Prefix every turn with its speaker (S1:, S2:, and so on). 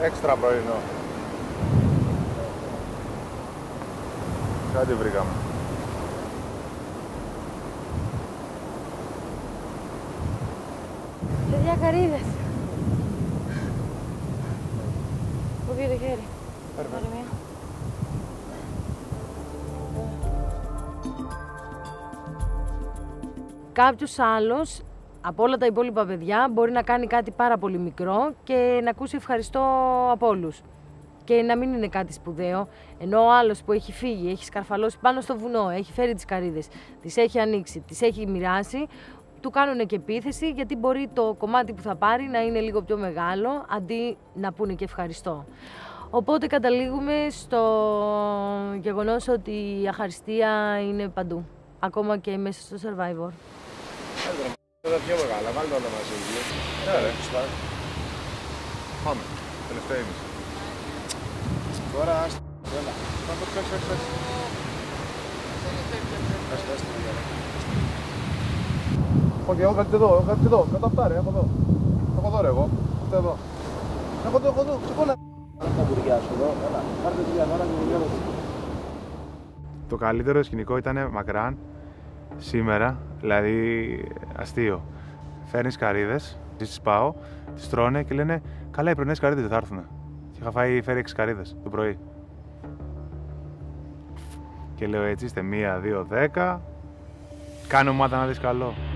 S1: έξτρα πρωινό. Κάτι βρήκαμε.
S2: Παιδιά, καρύδες. Πού βγει το χέρι. Πάρε μία. Κάποιος άλλος από όλα τα υπόλοιπα παιδιά μπορεί να κάνει κάτι πάρα πολύ μικρό και να ακούσει ευχαριστώ από όλους. Και να μην είναι κάτι σπουδαίο, ενώ ο άλλος που έχει φύγει, έχει σκαρφαλώσει πάνω στο βουνό, έχει φέρει τις καρύδες, τις έχει ανοίξει, τις έχει μοιράσει, του κάνουν και επίθεση γιατί μπορεί το κομμάτι που θα πάρει να είναι λίγο πιο μεγάλο αντί να πούνε και ευχαριστώ. Οπότε καταλήγουμε στο γεγονός ότι η αχαριστία είναι παντού, ακόμα και μέσα στο Survivor.
S1: Τα πιο μεγάλα, βάλτε όλα μαζί. Πάμε, τελευταία ήμιση. Τώρα, άστα, έλα. Πάμε, όχι, έχω κάτι εδώ, κάτω αυτά ρε, έχω εδώ. Έχω εδώ ρε εγώ, αυτά εδώ. Έχω εδώ, σηκώνα.
S3: Τα μπουριά σου εδώ, έλα, πάρτε τη διαδόρα και δουλεύω.
S1: Το καλύτερο σκηνικό ήταν μακράν σήμερα, δηλαδή αστείο. Φέρνεις καρύδες, τις πάω, τις τρώνε και λένε καλά οι πρωινές καρύδες δεν θα έρθουν. Και είχα φέρει 6 καρύδες το πρωί. Και λέω έτσι, είστε 1, 2, 10, κάνε ομάδα να δεις καλό.